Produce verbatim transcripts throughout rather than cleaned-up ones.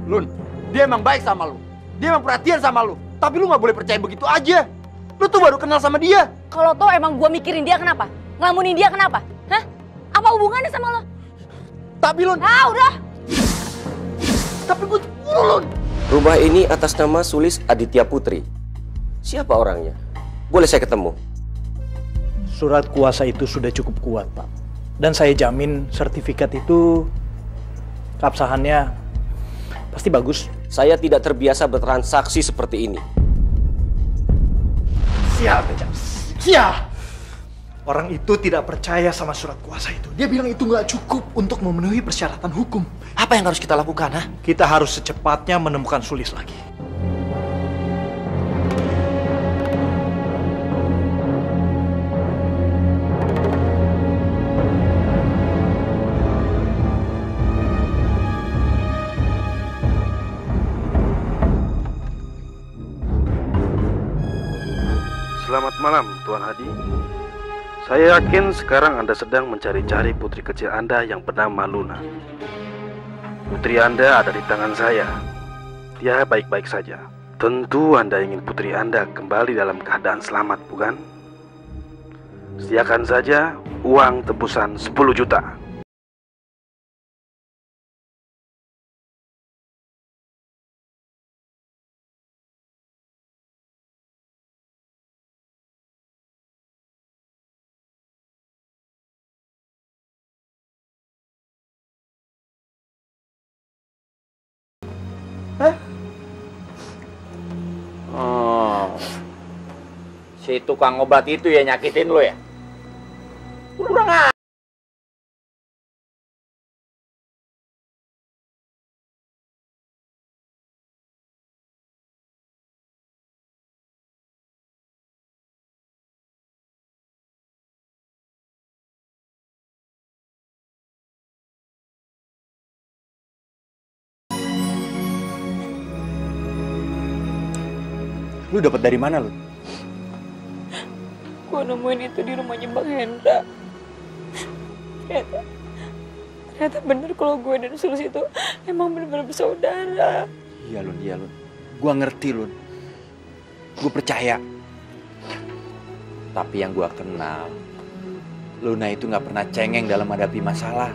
Lun, dia emang baik sama lu. Dia emang perhatian sama lu. Tapi lu nggak boleh percaya begitu aja. Lu tuh baru kenal sama dia. Kalau toh emang gua mikirin dia kenapa? Ngelamunin dia kenapa? Hah? Apa hubungannya sama lo? Tapi Lun... Ah, udah! Tapi gue cemburu, Lun. Rumah ini atas nama Sulis Aditya Putri. Siapa orangnya? Boleh saya ketemu? Surat kuasa itu sudah cukup kuat, Pak. Dan saya jamin sertifikat itu keabsahannya pasti bagus. Saya tidak terbiasa bertransaksi seperti ini. Siap, Bejang. Siap! Orang itu tidak percaya sama surat kuasa itu. Dia bilang itu nggak cukup untuk memenuhi persyaratan hukum. Apa yang harus kita lakukan, ha? Kita harus secepatnya menemukan Sulis lagi. Selamat malam, Tuan Hadi. Saya yakin sekarang Anda sedang mencari-cari putri kecil Anda yang bernama Luna. Putri Anda ada di tangan saya. Dia baik-baik saja. Tentu Anda ingin putri Anda kembali dalam keadaan selamat, bukan? Sediakan saja uang tebusan sepuluh juta. Oh, si tukang obat itu ya nyakitin lo ya? Kurang aja. Lu dapat dari mana, lu? Gue nemuin itu di rumahnya Bang Hendra. Ternyata, ternyata bener kalau gue dan Sulis itu emang bener-bener bersaudara. Iya, Lun, iya, Lun. Gua ngerti, Lun. Gue percaya. Tapi yang gua kenal, Luna itu nggak pernah cengeng dalam menghadapi masalah.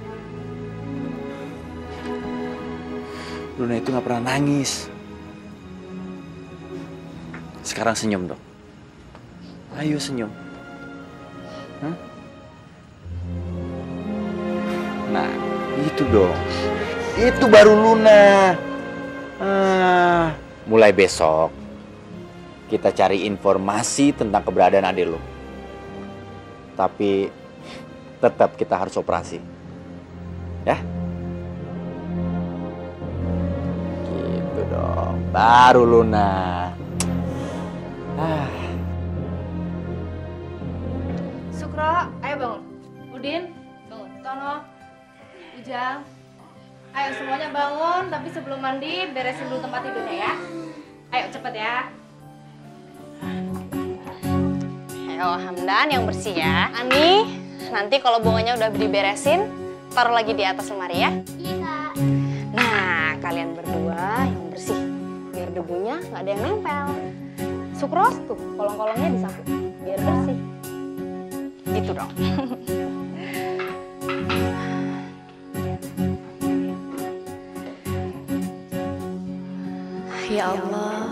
Luna itu nggak pernah nangis. Sekarang senyum dong. Ayo senyum. Hah? Nah, itu dong. Itu baru Luna. Ah, mulai besok kita cari informasi tentang keberadaan adik lo. Tapi tetap kita harus operasi. Ya? Gitu dong. Baru Luna. Ah. Sukro, ayo bangun. Udin, bangun. Tono, Ujang. Ayo semuanya bangun, tapi sebelum mandi beresin dulu tempat tidurnya ya. Ayo cepet ya. Ayo Hamdan yang bersih ya. Ani, nanti kalau bunganya udah diberesin, taruh lagi di atas lemari ya. Iya, Kak. Nah, kalian berdua yang bersih. Biar debunya nggak ada yang nempel. Sukros tuh, kolong-kolongnya disapu. Biar bersih. Gitu dong. Ya Allah,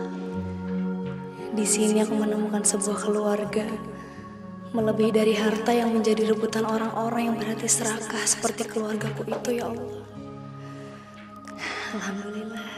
di sini aku menemukan sebuah keluarga, melebihi dari harta yang menjadi rebutan orang-orang yang berhati serakah seperti keluargaku itu, ya Allah. Alhamdulillah.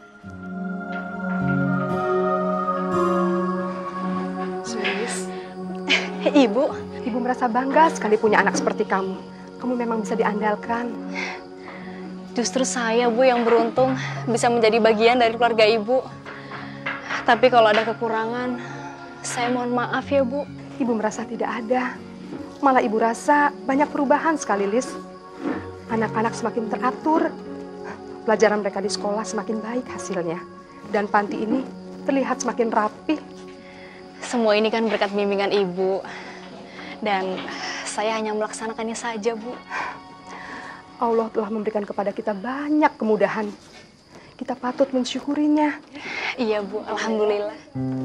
Sulis, Ibu, Ibu merasa bangga sekali punya anak seperti kamu. Kamu memang bisa diandalkan. justru saya Bu yang beruntung bisa menjadi bagian dari keluarga Ibu. Tapi kalau ada kekurangan, saya mohon maaf ya Bu. Ibu merasa tidak ada. Malah Ibu rasa banyak perubahan sekali, Lis. Anak-anak semakin teratur. Pelajaran mereka di sekolah semakin baik hasilnya. Dan panti ini terlihat semakin rapi. Semua ini kan berkat bimbingan Ibu. Dan saya hanya melaksanakannya saja, Bu. Allah telah memberikan kepada kita banyak kemudahan. Kita patut mensyukurinya. Iya Bu, alhamdulillah.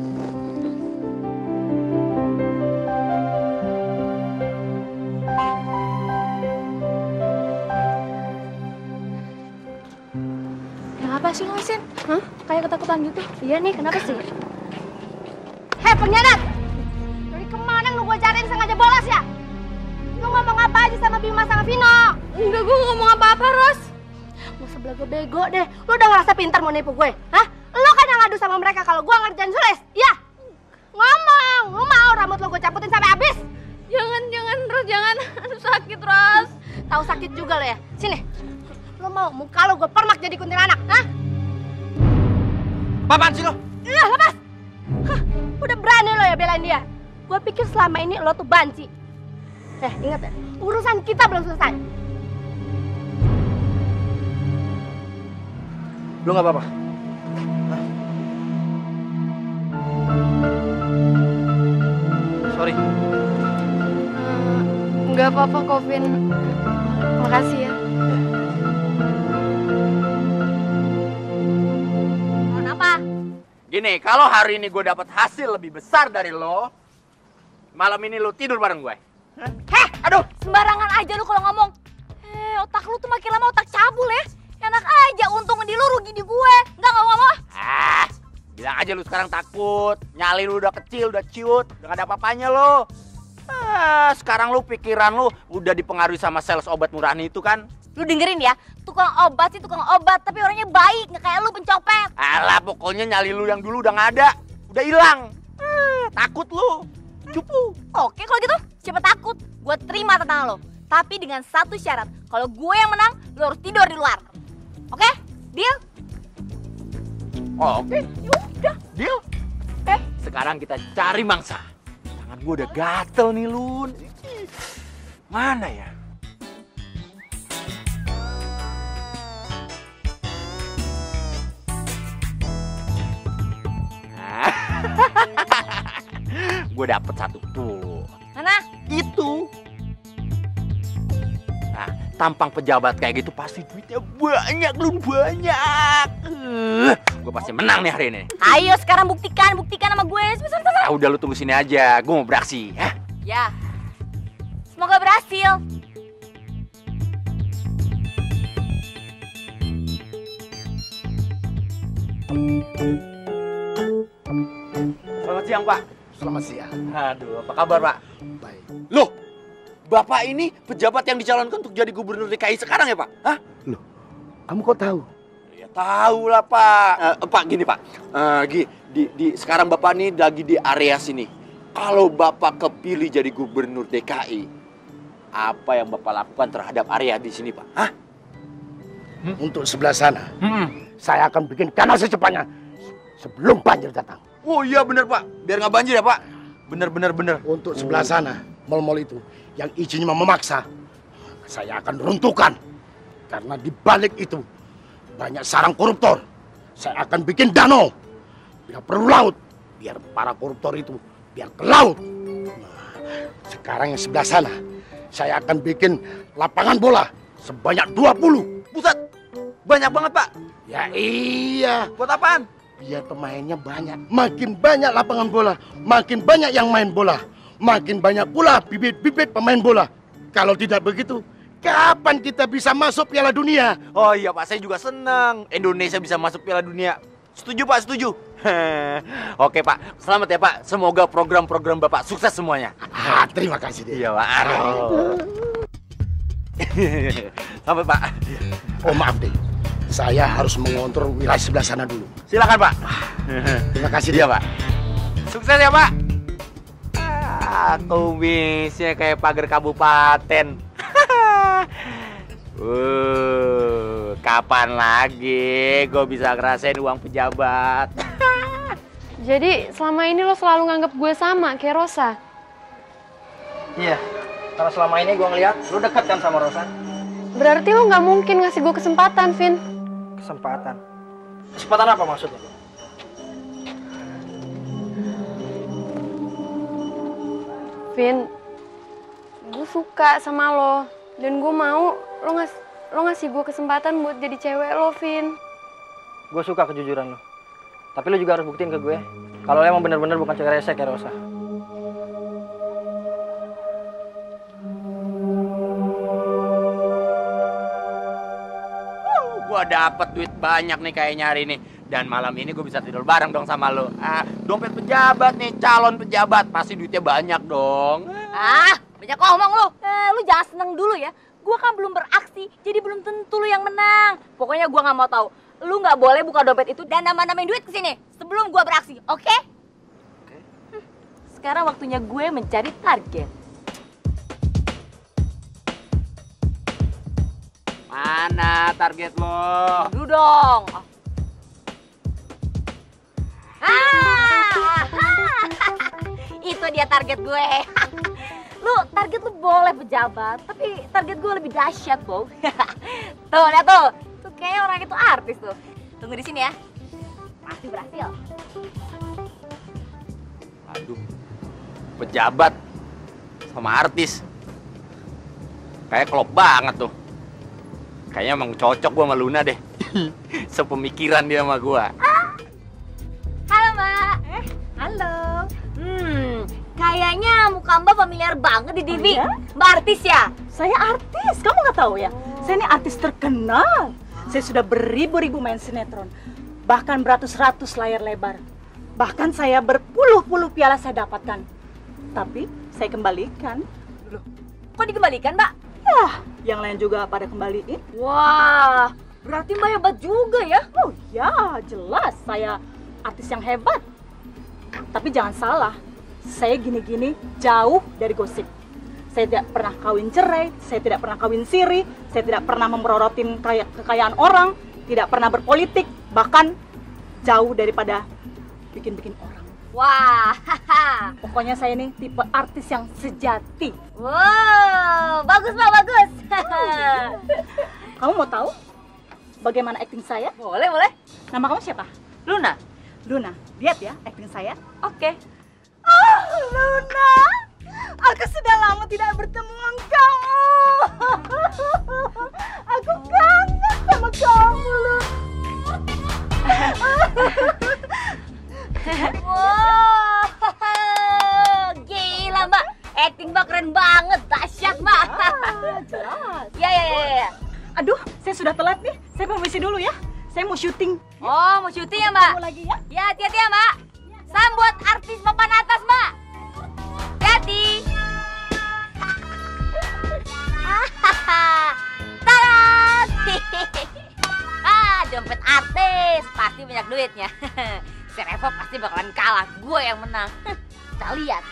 Kenapa sih Mesin? Hah? Kayak ketakutan gitu? Iya nih, kenapa sih? Hei pengkhianat! Dari kemana lu gue cariin sengaja bolos ya? Lu ngomong apa aja sama Bima sama Vino? Enggak, gue ngomong apa-apa, Ros. Gak usah belagu bego deh. Lu udah ngerasa pintar mau nipu gue? Hah? Lu kan yang ngadu sama mereka kalau gue ngerjain Sulis? Iya? Ngomong! Lu mau rambut lu gue caputin sampai habis? Jangan, jangan, Ros, jangan. Aduh, sakit, Ros. Tahu sakit juga lo ya? Sini. Lu mau muka lu gue permak jadi kuntilanak, hah? Apaan sih lo? Iya, lepas! Hah, udah berani lo ya belain dia? Gue pikir selama ini lo tuh banci. Eh, ingat ya, urusan kita belum selesai. Lu nggak apa-apa? Sorry. Nggak apa-apa kok, Vin. Makasih ya. Kenapa? Gini, kalau hari ini gue dapat hasil lebih besar dari lo, malam ini lo tidur bareng gue. Heh, aduh, sembarangan aja lu kalau ngomong. Eh, otak lu tuh makin lama otak cabul ya. Enak aja, untung di lu rugi di gue. Enggak ngomong. Ah, bilang aja lu sekarang takut. Nyali lu udah kecil, udah ciut, udah gak ada apa-apanya lo. Ah, sekarang lu pikiran lu udah dipengaruhi sama sales obat murani itu kan? Lu dengerin ya, tukang obat sih tukang obat, tapi orangnya baik, nggak kayak lu pencopet. Alah, pokoknya nyali lu yang dulu udah gak ada, udah hilang. Ah, takut lu, cupu. Oke kalau gitu, siapa takut? Gue terima tantangan lo. Tapi dengan satu syarat, kalau gue yang menang, lo harus tidur di luar. Oke? Deal? Oh, oke, Yaudah. deal. Eh, sekarang kita cari mangsa. Tangan gue udah gatel nih, Lun. Mana ya? Gue dapet satu tuh. Mana? Itu. Nah, tampang pejabat kayak gitu pasti duitnya banyak, Lun, banyak. Uh, gue pasti menang nih hari ini. Ayo sekarang buktikan, buktikan sama gue. Sebentar, sebentar. Ah, udah lu tunggu sini aja, gue mau beraksi. Hah? Ya. Semoga berhasil. Selamat siang, Pak. Selamat siang. Aduh, apa kabar, Pak? Baik. Loh, Bapak ini pejabat yang dicalonkan untuk jadi gubernur D K I sekarang ya, Pak? Hah? Loh, kamu kok tahu? Ya tahu lah, Pak. Eh, Pak, gini, Pak. Eh, gini, di, di, sekarang Bapak ini lagi di area sini. Kalau Bapak kepilih jadi gubernur D K I, apa yang Bapak lakukan terhadap area di sini, Pak? Hah? Hmm? Untuk sebelah sana, Hmm. saya akan bikin kanal secepatnya sebelum banjir datang. Oh iya bener, Pak. Biar nggak banjir ya, Pak. Bener, bener, bener. Untuk sebelah sana, mal-mal itu yang izinnya memaksa, saya akan runtuhkan. Karena di balik itu banyak sarang koruptor. Saya akan bikin danau. Bila perlu laut, biar para koruptor itu biar ke laut. Nah, sekarang yang sebelah sana, saya akan bikin lapangan bola sebanyak dua puluh. Buset, banyak banget, Pak. Ya iya. Buat apaan? Biar pemainnya banyak. Makin banyak lapangan bola, makin banyak yang main bola. Makin banyak pula bibit-bibit pemain bola. Kalau tidak begitu, kapan kita bisa masuk Piala Dunia? Oh iya, Pak, saya juga senang Indonesia bisa masuk Piala Dunia. Setuju, Pak, setuju. Oke, Pak. Selamat ya, Pak. Semoga program-program Bapak sukses semuanya. Ah, terima kasih deh. Iya, Pak. Oh. Sampai, Pak. Oh, maaf deh. Saya harus mengontrol wilayah sebelah sana dulu. Silakan, Pak. Terima kasih Iya, deh. Pak. Sukses ya, Pak. Ah, kumisnya kayak pagar kabupaten. uh, kapan lagi gue bisa ngerasain uang pejabat? Jadi selama ini lo selalu nganggap gue sama kayak Rosa? Iya, karena selama ini gue ngeliat lo dekat kan sama Rosa. Berarti lo nggak mungkin ngasih gue kesempatan, Vin. Kesempatan? Kesempatan apa maksudnya? Vin, gue suka sama lo. Dan gue mau lo, ngas lo ngasih gue kesempatan buat jadi cewek lo, Vin. gue suka kejujuran lo. Tapi lo juga harus buktiin ke gue kalau lo emang bener-bener bukan cewek rese kayak Rosa. Gue dapet duit banyak nih kayaknya hari ini. Dan malam ini gue bisa tidur bareng dong sama lo. Ah, dompet pejabat nih, calon pejabat. Pasti duitnya banyak dong. Ah, banyak ngomong lu. Eh, lu jangan seneng dulu ya. Gua kan belum beraksi, jadi belum tentu lu yang menang. Pokoknya gua nggak mau tahu. Lu nggak boleh buka dompet itu dan nambah-nambahin duit ke sini sebelum gua beraksi, oke? Okay? Oke. Okay. Hmm, sekarang waktunya gue mencari target. Mana target lo? Dulu dong. Ah, itu dia target gue. Lu target lu boleh pejabat, tapi target gue lebih dahsyat, Bo. Tuh, lihat tuh. Tuh kayaknya orang itu artis tuh. Tunggu di sini ya. Pasti berhasil. Aduh. Pejabat sama artis. Kayak klop banget tuh. Kayaknya emang cocok gua sama Luna deh. Sepemikiran dia sama gua. Ah. Halo, Mbak. Eh, halo. Hmm, kayaknya muka Mbak familiar banget di T V. Oh, ya? Mbak artis ya? Saya artis, kamu nggak tahu ya? Oh. Saya ini artis terkenal. Saya sudah beribu-ribu main sinetron. Bahkan beratus-ratus layar lebar. Bahkan saya berpuluh-puluh piala saya dapatkan. Tapi saya kembalikan. Loh, kok dikembalikan, Mbak? Ya, yang lain juga pada kembaliin. Wah, berarti Mbak hebat juga ya? Oh ya, jelas saya artis yang hebat. Tapi jangan salah, saya gini-gini jauh dari gosip. Saya tidak pernah kawin cerai, saya tidak pernah kawin siri, saya tidak pernah memperorotin kaya, kekayaan orang, tidak pernah berpolitik, bahkan jauh daripada bikin-bikin orang. Wah, haha. Pokoknya saya ini tipe artis yang sejati. Wow, bagus Mbak, bagus. Kamu mau tahu bagaimana acting saya? Boleh, boleh. Nama kamu siapa? Luna. Luna, lihat ya acting saya. Oke. Okay. Oh, Luna. Aku sudah lama tidak bertemu engkau. Aku kangen sama kamu, Luna. Wow, gila Mbak, acting Mbak keren banget, dahsyat Mbak. Ah, jelas. Ya, ya, ya, ya. Aduh, saya sudah telat nih. Saya permisi dulu ya. Saya mau syuting. Oh, mau syuting ya Mbak? Mau lagi ya? Ya, hati-hati ya Mbak. Salam buat artis papan atas Mbak. Hati-hati. Tarat. Ah, dompet artis pasti banyak duitnya. Si Reva pasti bakalan kalah, gue yang menang. Kita lihat.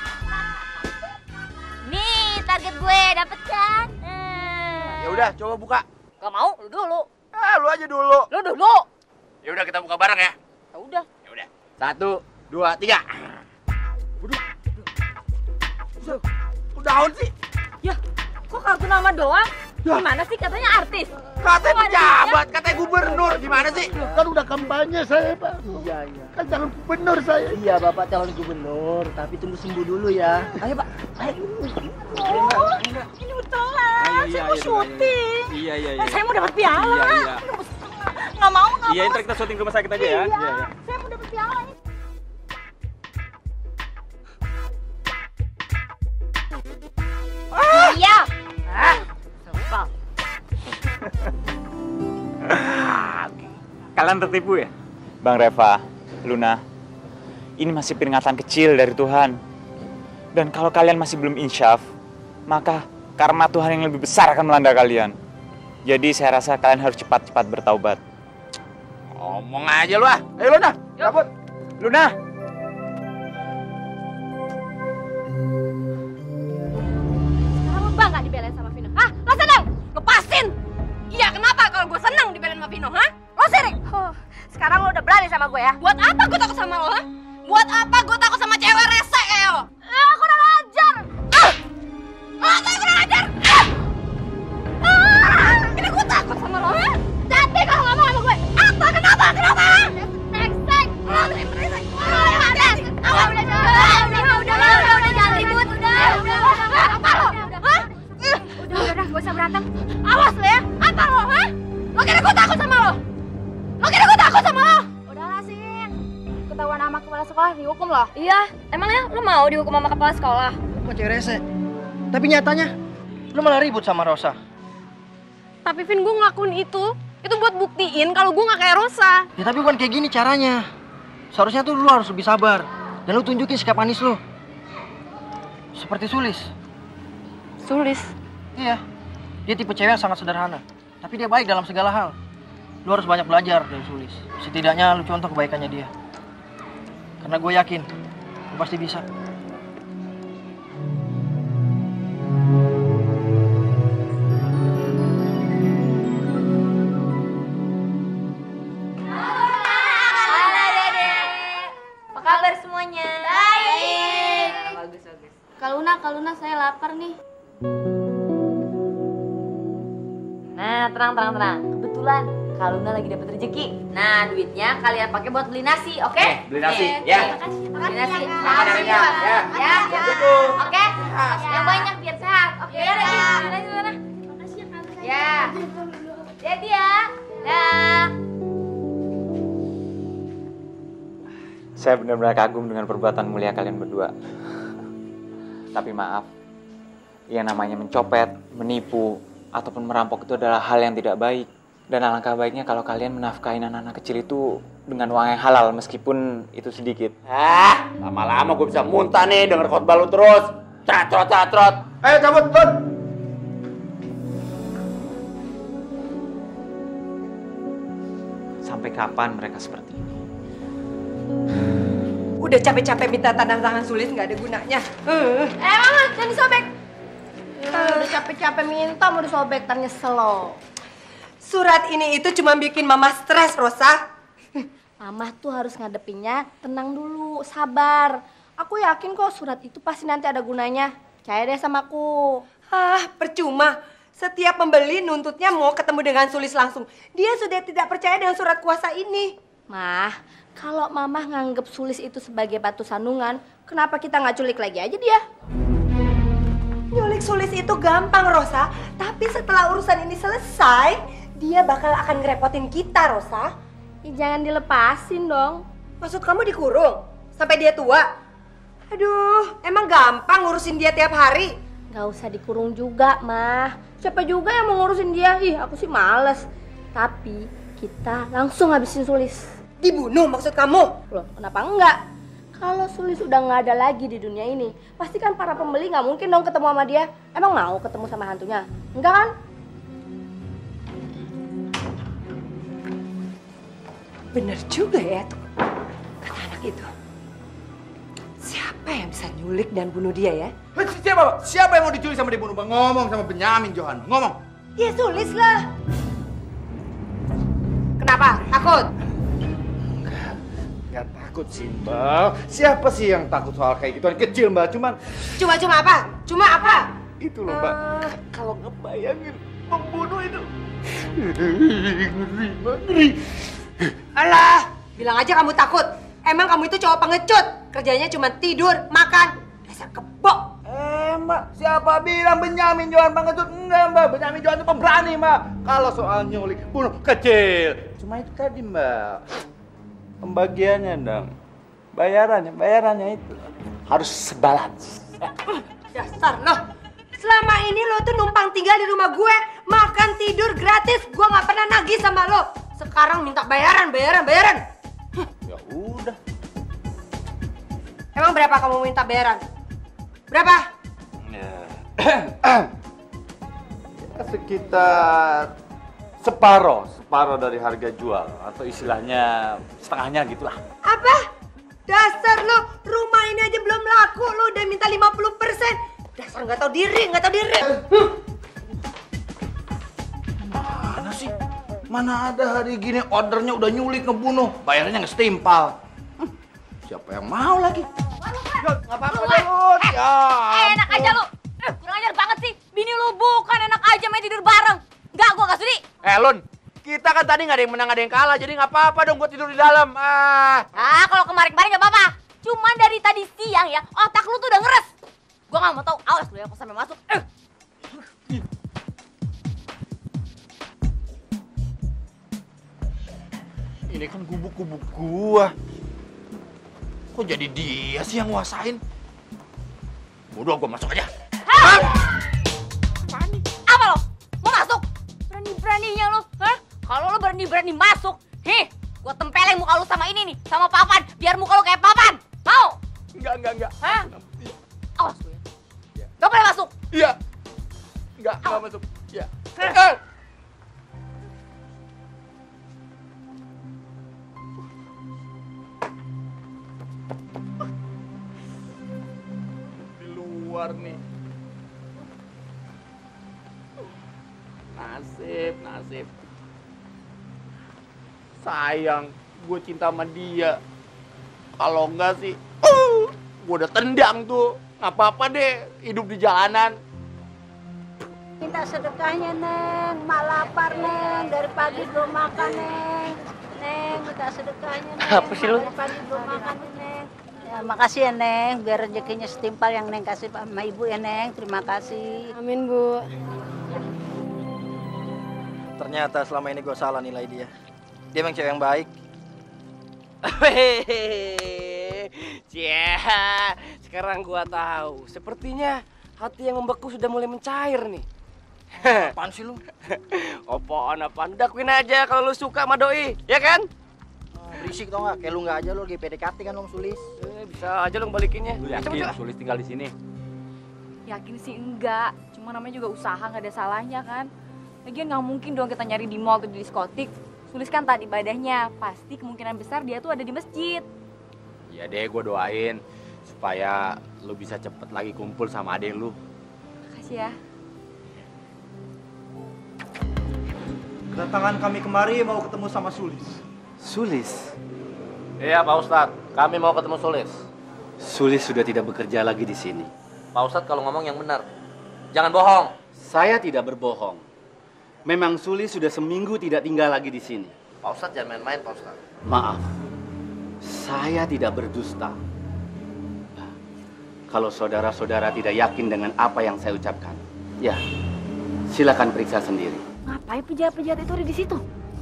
Nih target gue, dapet kan? Ya udah, coba buka. Gak mau, lu dulu. Ah, lu aja dulu. Lu dulu. Ya udah kita buka bareng ya. Ya udah. Ya udah. Satu, dua, tiga. Waduh. Kok daun sih? Ya, kok kartu nama doang? Gimana sih katanya artis? Katanya pejabat, katanya gubernur. Gimana sih? Kan udah kampanye saya, Pak. Iya, iya. Kan calon gubernur saya. Iya, Bapak calon gubernur, tapi tunggu sembuh dulu ya. Ayo, Pak. Ayo. Oh, ini telat. Saya mau syuting. Iya, iya, iya. Saya mau dapat piala. Iya, iya. Nggak mau, nggak mau. Iya, ntar kita syuting ke rumah sakit aja ya. Iya, iya. Saya mau dapat piala. Iya. Ah, sumpah. Kalian tertipu ya? Bang Reva, Luna, ini masih peringatan kecil dari Tuhan. Dan kalau kalian masih belum insyaf, maka karma Tuhan yang lebih besar akan melanda kalian. Jadi saya rasa kalian harus cepat-cepat bertaubat. Ngomong aja lu ah. Ayo Luna, cabut. Luna. Sekarang lo bangga dibelain sama Vino. Hah? Lo senang? Lepasin! Iya, kenapa kalau gue senang dibelain sama Vino, hah? Lo sirik? Huh, sekarang lo udah berani sama gue ya? Buat apa gue takut sama lo, ha? Buat apa gue takut sama cewek rese kayak lo? Eh, aku udah ngajar! Ah! Ah, saya kurang ajar! Ah! Ah! Ini gue takut sama lo, ha? Jadi kalau ngomong sama gue, apa? Kenapa? Kenapa? Next, oh, ini berisik. Oh, ya, udah. Awas, udah, udah, udah, udah, udah, udah, jangan ribut, udah, udah, udah, apa lo? Hah? Udah, udah, udah, gak usah berantem. Awas lo ya, apa lo, ha? Lo kira gue takut sama lo? Lo kira gue takut? takut sama lo. Udahlah, Sin. Ketahuan sama kepala sekolah dihukum loh. Iya, emangnya lo mau dihukum sama kepala sekolah? Kok cewek rese? Tapi nyatanya, lu malah ribut sama Rosa. Tapi Vin, gue ngelakuin itu, itu buat buktiin kalau gue gak kayak Rosa. Ya tapi bukan kayak gini caranya. Seharusnya tuh lu harus lebih sabar. Dan lu tunjukin sikap manis lu. Seperti Sulis. Sulis? Iya. Dia tipe cewek yang sangat sederhana. Tapi dia baik dalam segala hal. Lu harus banyak belajar dari Sulis. Setidaknya lu contoh kebaikannya dia. Karena gue yakin, lu pasti bisa. Kak Luna, Kak Luna, saya lapar nih. Nah, tenang, tenang, tenang. Kebetulan Kak Luna lagi dapat rezeki. Nah, duitnya kalian pakai buat beli nasi, oke? Okay? Beli nasi, okay. ya. Makasih, makasih. Beli nasi. Makasih, ya. Ya. Ya, oke. Okay? Yang banyak biar sehat. Oke, ya, Dadi. Beli nasi sana. Makasih ya, Kak Luna. Ya. Jadi ya. Dah. Saya benar-benar kagum dengan perbuatan mulia kalian berdua. Tapi maaf, yang namanya mencopet, menipu, ataupun merampok itu adalah hal yang tidak baik. Dan alangkah baiknya kalau kalian menafkahin anak-anak kecil itu dengan uang yang halal, meskipun itu sedikit. Ah, lama-lama gue bisa muntah nih denger khotbah lu terus. Catrot, catrot. Ayo cabut, cabut. Sampai kapan mereka seperti ini? Udah capek-capek minta tanda tangan Sulis, nggak ada gunanya. Uh. Eh, Mama, jangan disobek. Uh, udah capek-capek minta, mau disobek, ntar nyesel lo. Surat ini itu cuma bikin Mama stres, Rosa. Mama tuh harus ngadepinnya tenang dulu, sabar. Aku yakin kok surat itu pasti nanti ada gunanya. Percaya deh sama aku. Ah, percuma. Setiap pembeli nuntutnya mau ketemu dengan Sulis langsung. Dia sudah tidak percaya dengan surat kuasa ini. Mah, kalau Mama nganggep Sulis itu sebagai batu sandungan, kenapa kita nggak culik lagi aja dia? Nyulik Sulis itu gampang, Rosa. Tapi setelah urusan ini selesai, dia bakal akan ngerepotin kita, Rosa. Ya, jangan dilepasin dong. Maksud kamu dikurung? Sampai dia tua? Aduh, emang gampang ngurusin dia tiap hari? Gak usah dikurung juga, Mah. Siapa juga yang mau ngurusin dia? Ih, aku sih males. Tapi kita langsung habisin Sulis. Dibunuh maksud kamu? Loh, kenapa enggak? Kalau Sulis udah nggak ada lagi di dunia ini, pasti kan para pembeli nggak mungkin dong ketemu sama dia. Emang mau ketemu sama hantunya? Enggak kan? Bener juga ya tuh kata anak itu. Siapa yang bisa nyulik dan bunuh dia ya? Siapa, Pak? Siapa yang mau diculik sama dibunuh, Bang? Ngomong sama Benyamin, Johan. Ngomong. Ya Sulis lah. Kenapa? Takut? Gak takut sih, Mbak. Siapa sih yang takut soal kayak gituan kecil, Mbak? Cuman... Cuma-cuma apa? Cuma apa? Itu loh, Mbak. Uh... Kalau ngebayangin membunuh itu... Ngeri, Mbak. Ngeri. Alah, bilang aja kamu takut. Emang kamu itu cowok pengecut. Kerjanya cuma tidur, makan. Dasar kebok. Eh, Mbak. Siapa bilang Benyamin Johan pengecut? Enggak, Mbak. Benyamin Johan itu pemberani, Mbak. Kalau soal nyulik, bunuh kecil. Cuma itu tadi, Mbak. Pembagiannya dong, bayarannya, bayarannya itu harus sebalans. Dasar lo, selama ini lo tuh numpang tinggal di rumah gue, makan tidur gratis, gue nggak pernah nagih sama lo. Sekarang minta bayaran, bayaran, bayaran. Ya udah. Emang berapa kamu minta bayaran? Berapa? Ya, ya sekitar separoh, separoh dari harga jual atau istilahnya setengahnya gitulah. Apa? Dasar lo, rumah ini aja belum laku, lo udah minta lima puluh persen. Dasar nggak tahu diri, nggak tahu diri. Mana sih? Mana ada hari gini ordernya udah nyulik ngebunuh, bayarnya nggak setimpal. Hm, siapa yang mau lagi? Nggak apa-apa deh. Eh, enak aja lu. Eh, kurang ajar banget sih. Bini lu bukan enak aja main tidur bareng. Enggak, gua gak sudi. Eh, Lun, kita kan tadi nggak ada yang menang, nggak ada yang kalah, jadi nggak apa-apa dong gua tidur di dalam. Ah, ah kalau kemarin-kemarin nggak apa-apa. Cuman dari tadi siang ya, otak lu tuh udah ngeres. Gua nggak mau tahu, awas lu ya pas sampai masuk. Eh. Ini kan gubuk-gubuk gua. Kok jadi dia sih yang nguasain? Udah, gua masuk aja. Hah? Apa lo? Mau masuk? Berani-beraninya lo, hah? Kalau lo berani-berani masuk, nih, gua tempelin muka lo sama ini nih, sama papan, biar muka lo kayak papan. Mau? Enggak, enggak, enggak. Hah? Awas lo ya. Gak boleh masuk. Iya. Enggak, enggak masuk. Iya. Eh. Di luar nih. Nasib, nasib. Sayang, gue cinta sama dia. Kalau enggak sih, uh, gue udah tendang tuh. Nggak apa-apa deh, hidup di jalanan. Minta sedekahnya, Neng. Mak lapar, Neng. Dari pagi belum makan, Neng. Neng, minta sedekahnya, Neng. Apa sih lu? Dari pagi belum makan, Neng. Ya, makasih ya, Neng. Biar rezekinya setimpal yang Neng kasih sama Ibu ya, Neng. Terima kasih. Amin, Bu. Ternyata selama ini gue salah nilai dia. Dia emang cewek yang baik. Cia, sekarang gua tahu. Sepertinya hati yang membeku sudah mulai mencair nih. Apaan sih lu? Apaan apaan? Dakuin aja kalau lu suka sama doi, ya kan? Berisik tau nggak? Kayak lu nggak aja lu lagi P D K T kan lu Sulis. Eh, bisa aja lu balikinnya. Lu yakin Sulis tinggal di sini? Yakin sih enggak. Cuma namanya juga usaha, nggak ada salahnya kan. Lagian nggak mungkin dong kita nyari di mall atau di diskotik. Sulis kan tadi ibadahnya, pasti kemungkinan besar dia tuh ada di masjid. Ya deh, gue doain supaya lu bisa cepet lagi kumpul sama adek lu. Makasih ya. Kedatangan kami kemari mau ketemu sama Sulis. Sulis? Iya Pak Ustadz, kami mau ketemu Sulis. Sulis sudah tidak bekerja lagi di sini. Pak Ustadz kalau ngomong yang benar, jangan bohong. Saya tidak berbohong. Memang Sulis sudah seminggu tidak tinggal lagi di sini. Pak Ustadz jangan main-main Pak Ustadz. Maaf, saya tidak berdusta. Kalau saudara-saudara tidak yakin dengan apa yang saya ucapkan, ya silakan periksa sendiri. Ngapain penjahat-penjahat itu ada di situ?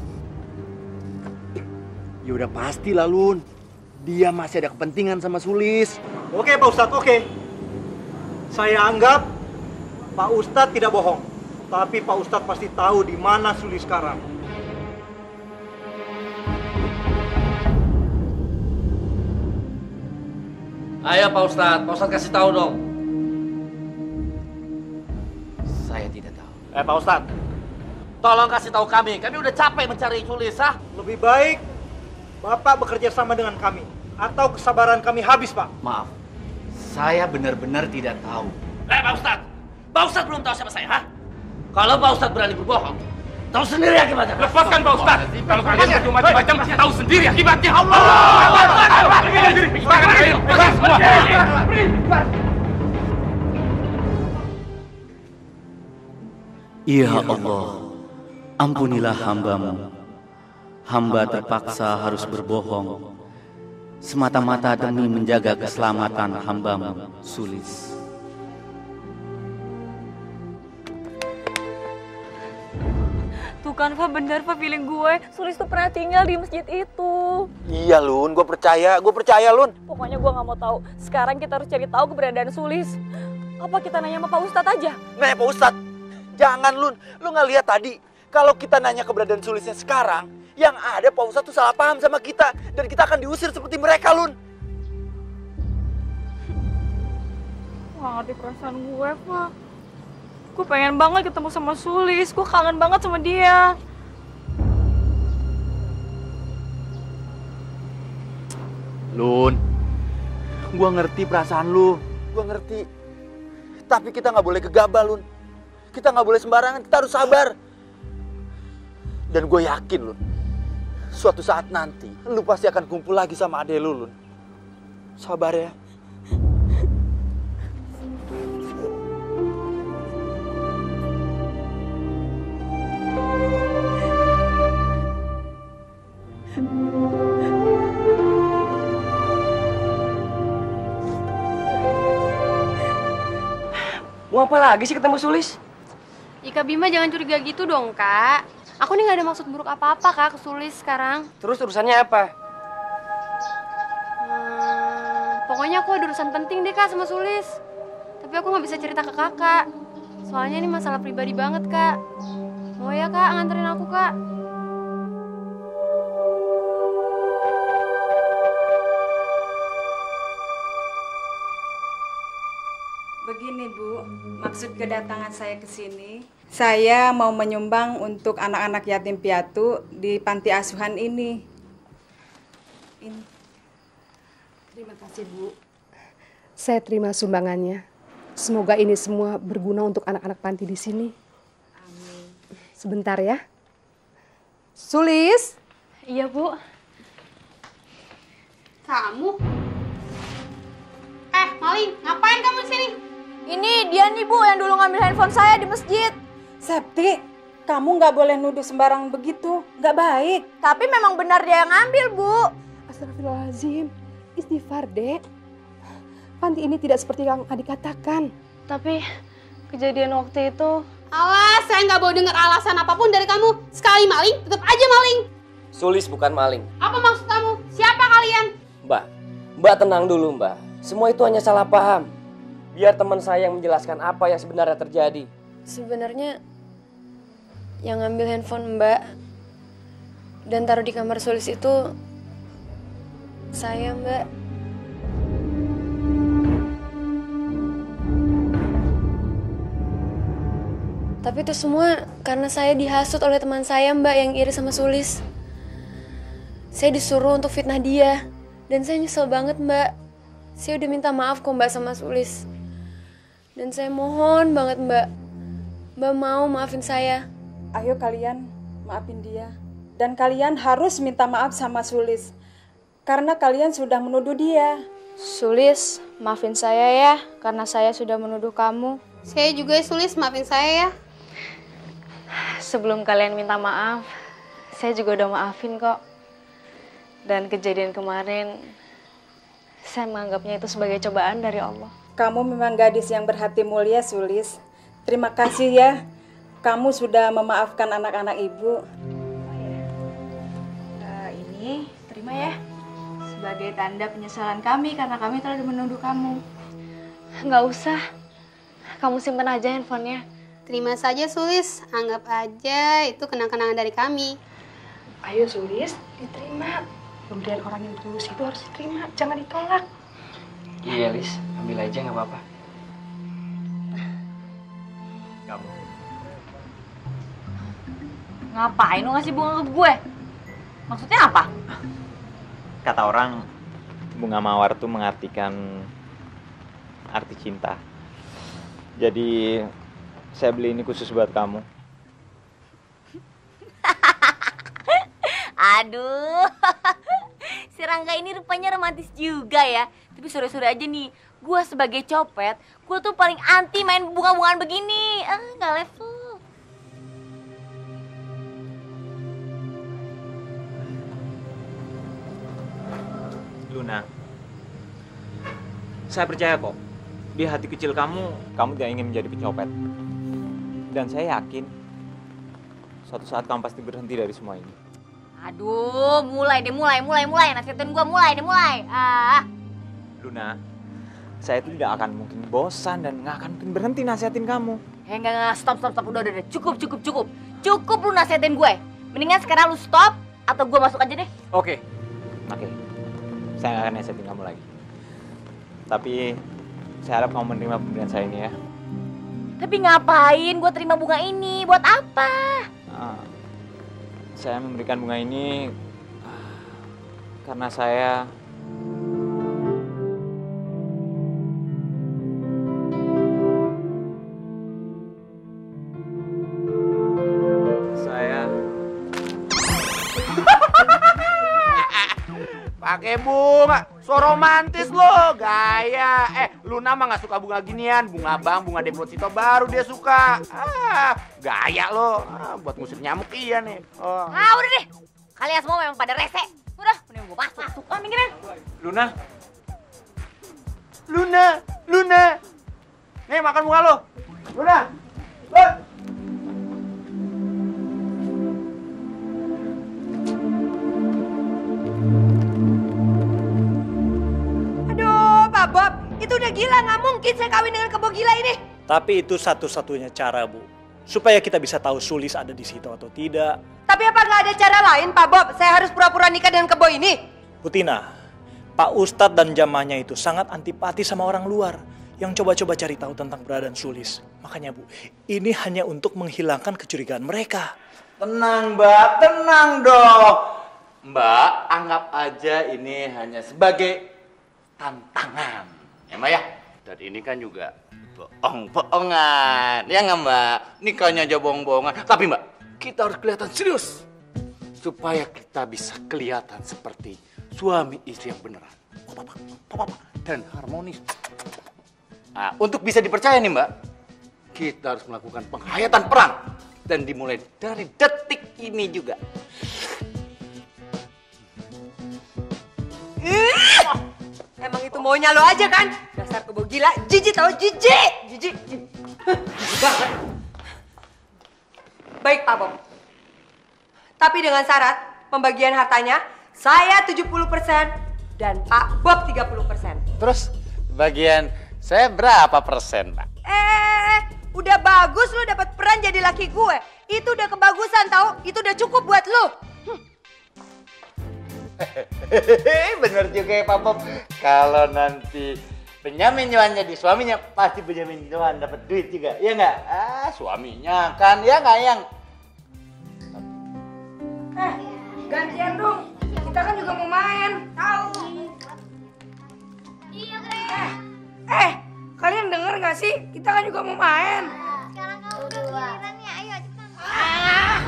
Ya udah pasti lah Lun. Dia masih ada kepentingan sama Sulis. Oke Pak Ustadz, oke. Saya anggap Pak Ustadz tidak bohong. Tapi Pak Ustadz pasti tahu di mana Sulis sekarang. Ayo Pak Ustadz, Pak Ustadz kasih tahu dong. Saya tidak tahu. Eh Pak Ustadz, tolong kasih tahu kami. Kami udah capek mencari Sulis, ah. Lebih baik Bapak bekerja sama dengan kami. Atau kesabaran kami habis, Pak. Maaf, saya benar-benar tidak tahu. Eh Pak Ustadz, Pak Ustadz belum tahu siapa saya, ha? Kalau Pak Ustadz berani berbohong, tahu sendiri akibatnya. Lepaskan Pak Ustadz. Kalau kalian berdua macam-macam, tahu sendiri akibatnya. Allah. Ya Allah, ampunilah hambamu. Hamba terpaksa harus berbohong semata-mata demi menjaga keselamatan hambamu, Sulis. Tuh kan, Pak, bener, Pak, feeling gue. Sulis tuh pernah tinggal di masjid itu. Iya, Lun. Gue percaya. Gue percaya, Lun. Pokoknya gue nggak mau tahu. Sekarang kita harus cari tahu keberadaan Sulis. Apa kita nanya sama Pak Ustadz aja? Nanya Pak Ustadz? Jangan, Lun. Lu nggak lihat tadi? Kalau kita nanya keberadaan Sulisnya sekarang, yang ada Pak Ustadz tuh salah paham sama kita. Dan kita akan diusir seperti mereka, Lun. Gak ngerti perasaan gue, Pak. Gue pengen banget ketemu sama Sulis. Gue kangen banget sama dia. Lun, gue ngerti perasaan lu. Gue ngerti. Tapi kita nggak boleh gegabah, Lun. Kita nggak boleh sembarangan. Kita harus sabar. Dan gue yakin, Lun, suatu saat nanti lu pasti akan kumpul lagi sama adek lu, Lun. Sabar ya. Mau apa lagi sih ketemu Sulis? Ika Bima jangan curiga gitu dong, Kak. Aku nih nggak ada maksud buruk apa-apa kak ke Sulis sekarang. Terus urusannya apa? Hmm, pokoknya aku ada urusan penting deh kak sama Sulis. Tapi aku nggak bisa cerita ke kakak. Soalnya ini masalah pribadi banget kak. Mau ya kak nganterin aku kak? Begini Bu, maksud kedatangan saya ke sini, saya mau menyumbang untuk anak-anak yatim piatu di panti asuhan ini. Ini. Terima kasih Bu. Saya terima sumbangannya. Semoga ini semua berguna untuk anak-anak panti di sini. Amin. Sebentar ya. Sulis? Iya Bu. Kamu? Eh, maling, ngapain kamu di sini? Ini dia nih Bu yang dulu ngambil handphone saya di masjid. Septi, kamu nggak boleh nuduh sembarang begitu, nggak baik. Tapi memang benar dia yang ngambil Bu. Astagfirullahaladzim, istighfar dek. Panti ini tidak seperti yang adik katakan. Tapi kejadian waktu itu... Awas, saya nggak mau dengar alasan apapun dari kamu. Sekali maling, tetap aja maling. Sulis bukan maling. Apa maksud kamu? Siapa kalian? Mbak, Mbak tenang dulu Mbak. Semua itu hanya salah paham. Biar teman saya yang menjelaskan apa yang sebenarnya terjadi. Sebenarnya yang ngambil handphone Mbak dan taruh di kamar Sulis itu saya Mbak. Tapi itu semua karena saya dihasut oleh teman saya Mbak yang iri sama Sulis. Saya disuruh untuk fitnah dia dan saya nyesel banget Mbak. Saya udah minta maaf kok Mbak sama Sulis. Dan saya mohon banget Mbak, Mbak mau maafin saya. Ayo kalian maafin dia. Dan kalian harus minta maaf sama Sulis. Karena kalian sudah menuduh dia. Sulis, maafin saya ya, karena saya sudah menuduh kamu. Saya juga Sulis, maafin saya ya. Sebelum kalian minta maaf, saya juga udah maafin kok. Dan kejadian kemarin, saya menganggapnya itu sebagai cobaan dari Allah. Kamu memang gadis yang berhati mulia, Sulis. Terima kasih ya. Kamu sudah memaafkan anak-anak ibu. Nah, ini terima ya. Sebagai tanda penyesalan kami karena kami telah menuduh kamu. Nggak usah. Kamu simpen aja handphonenya. Terima saja Sulis. Anggap aja itu kenang-kenangan dari kami. Ayo Sulis, diterima. Pemberian orang yang tulus itu harus diterima, jangan ditolak. Iya Lis, ambil aja nggak apa-apa. Kamu. Ngapain lu ngasih bunga ke gue? Maksudnya apa? Kata orang, bunga mawar tuh mengartikan arti cinta. Jadi saya beli ini khusus buat kamu. Aduh, si Rangga ini rupanya romantis juga ya. Tapi sore-sore aja nih, gue sebagai copet, gue tuh paling anti main bunga-bungaan begini. Ah, nggak level. Luna, saya percaya kok, di hati kecil kamu, kamu tidak ingin menjadi pencopet. Dan saya yakin, suatu saat kamu pasti berhenti dari semua ini. Aduh, mulai deh, mulai, mulai, mulai. Nasihatin gue mulai deh, mulai. Ah. Luna, saya itu tidak akan mungkin bosan dan nggak akan mungkin berhenti nasihatin kamu. Eh, enggak, enggak, stop, stop, stop. Udah, udah, udah. Cukup, cukup, cukup. Cukup lu nasihatin gue. Mendingan sekarang lu stop, atau gue masuk aja deh. Oke. Oke. Saya nggak akan nasihatin kamu lagi. Tapi, saya harap kamu menerima pemberian saya ini ya. Tapi ngapain gue terima bunga ini? Buat apa? Nah, saya memberikan bunga ini karena saya saya pakai bunga, so romantis lo, gaya. Eh, Luna mah nggak suka bunga ginian, bunga bang, bunga deposito baru dia suka. Ah, gaya lo, ah, buat ngusir nyamuk iya nih. Oh. Ah, udah deh. Kalian semua memang pada rese. Udah, mending gue masuk. Masuk, ah, minggiran. Luna. Luna, Luna. Nih makan bunga lo. Luna. Luna. gila, nggak mungkin saya kawin dengan kebo gila ini. Tapi itu satu-satunya cara, Bu. Supaya kita bisa tahu Sulis ada di situ atau tidak. Tapi apa nggak ada cara lain, Pak Bob? Saya harus pura-pura nikah dengan kebo ini? Bu Tina, Pak Ustadz dan jamaahnya itu sangat antipati sama orang luar yang coba-coba cari tahu tentang keberadaan Sulis. Makanya Bu, ini hanya untuk menghilangkan kecurigaan mereka. Tenang Mbak, tenang dong. Mbak, anggap aja ini hanya sebagai tantangan. Ya Mbak ya? Dan ini kan juga bohong-bohongan. Ya nggak Mbak? Nikahnya aja bohong-bohongan. Tapi Mbak, kita harus kelihatan serius. Supaya kita bisa kelihatan seperti suami istri yang beneran. Dan harmonis. Nah, untuk bisa dipercaya nih Mbak, kita harus melakukan penghayatan perang. Dan dimulai dari detik ini juga. Emang itu maunya lo aja kan? Dasar kebo gila, jijik tau, jijik! Jijik, jijik. banget. Baik Pak Bob. Tapi dengan syarat pembagian hartanya saya tujuh puluh persen dan Pak Bob tiga puluh persen. Terus bagian saya berapa persen Pak? Eh, udah bagus lo dapat peran jadi laki gue. Itu udah kebagusan tau, itu udah cukup buat lo. Bener juga ya Pak Bob. Kalau nanti Benyamin Johan jadi suaminya, pasti Benyamin Johan dapat duit juga, ya nggak? Ah, suaminya kan, ya nggak yang? Eh, gantian dong. Kita kan juga mau main, tahu? Iya, eh, eh, kalian denger nggak sih? Kita kan juga mau main. Sekarang kamu udah giliran ya, ayo cepetan. Ah.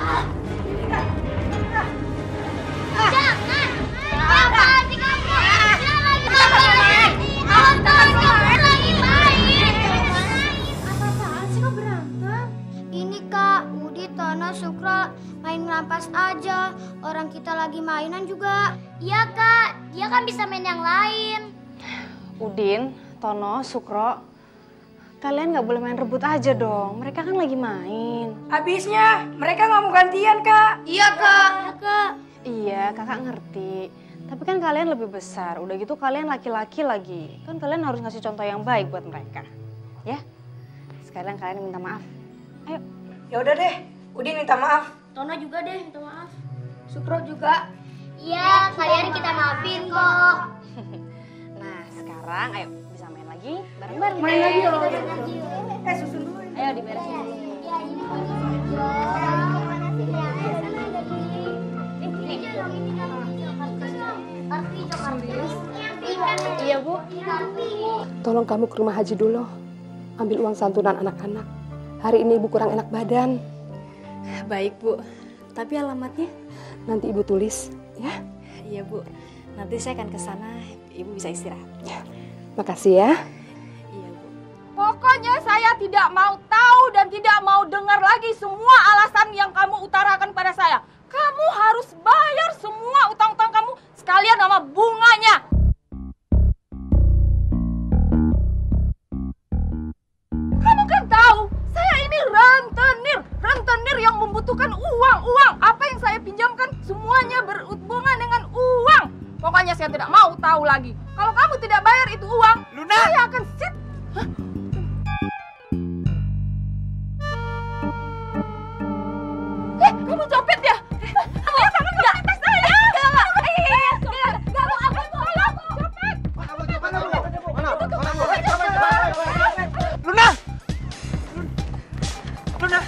Jangan! Apaan sih kamu? Dia lagi main! Awas, kamu lagi main! Apaan sih kok berantem? Ini Kak, Budi, Tono, Sukro main ngelampas aja. Orang kita lagi mainan juga. Iya Kak, dia kan bisa main yang lain. Udin, Tono, Sukro, kalian nggak boleh main rebut aja dong. Mereka kan lagi main. Habisnya mereka nggak mau gantian Kak. Iya Kak. Iya Kak. Iya, kakak ngerti. Tapi kan kalian lebih besar, udah gitu kalian laki-laki lagi. Kan kalian harus ngasih contoh yang baik buat mereka. Ya? Sekarang kalian minta maaf. Ayo. Ya udah deh, Udin minta maaf. Tono juga deh minta maaf. Sukro juga. Iya, kalian kita maafin kok. Nah, sekarang ayo bisa main lagi bareng-bareng. Main lagi yuk. Kita main lagi yuk. Eh, susun dulu. Ayo diberesin dulu. Ya, ini mana sih ya? Iya Bu. Tolong kamu ke rumah haji dulu. Ambil uang santunan anak-anak. Hari ini ibu kurang enak badan. Baik Bu. Tapi alamatnya? Nanti ibu tulis, ya? Iya Bu. Nanti saya akan ke sana. Ibu bisa istirahat. Ya. Makasih ya. Iya Bu. Pokoknya saya tidak mau tahu dan tidak mau dengar lagi semua alasan yang kamu utarakan pada saya. Kamu harus bayar semua utang-utang kamu sekalian sama bunganya. Kamu kan tahu, saya ini rentenir. Rentenir yang membutuhkan uang. Uang, apa yang saya pinjamkan semuanya berhubungan dengan uang. Pokoknya saya tidak mau tahu lagi. Kalau kamu tidak bayar itu uang, Luna, saya akan sit. Hah? Eh, kamu copet ya? Kamu jangan ngambil tas saya. Enggak, enggak. Eh, enggak. Enggak mau aku tolong. Copet. Luna! Luna!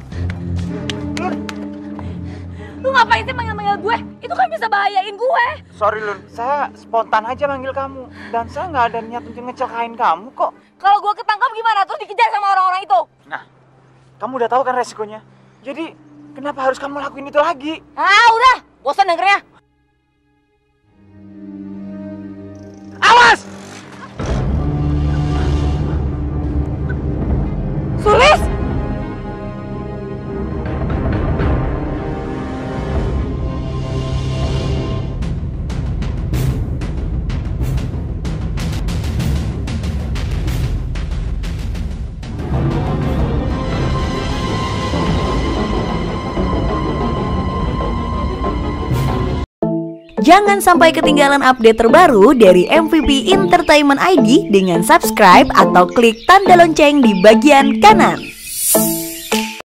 Lu ngapain sih manggil-manggil gue? Itu kan bisa bahayain gue. Sorry Lun, saya spontan aja manggil kamu. Dan saya nggak ada niat untuk ngecelakain kamu kok. Kalau gue ketangkap gimana? Terus dikejar sama orang-orang itu? Nah, kamu udah tahu kan resikonya. Jadi, kenapa harus kamu lakuin itu lagi? Ah, udah. Bosan dengernya. Awas! Sulis! Jangan sampai ketinggalan update terbaru dari M V P Entertainment I D dengan subscribe atau klik tanda lonceng di bagian kanan.